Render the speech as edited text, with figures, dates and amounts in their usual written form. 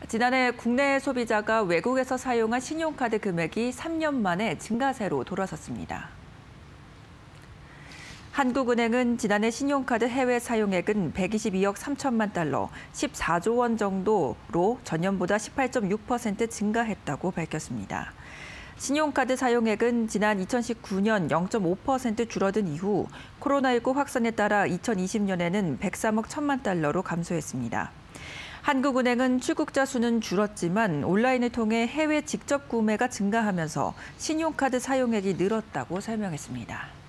지난해 국내 소비자가 외국에서 사용한 신용카드 금액이 3년 만에 증가세로 돌아섰습니다. 한국은행은 지난해 신용카드 해외 사용액은 122억 3천만 달러, 14조 원 정도로 전년보다 18.6% 증가했다고 밝혔습니다. 신용카드 사용액은 지난 2019년 0.5% 줄어든 이후 코로나19 확산에 따라 2020년에는 103억 1천만 달러로 감소했습니다. 한국은행은 출국자 수는 줄었지만 온라인을 통해 해외 직접 구매가 증가하면서 신용카드 사용액이 늘었다고 설명했습니다.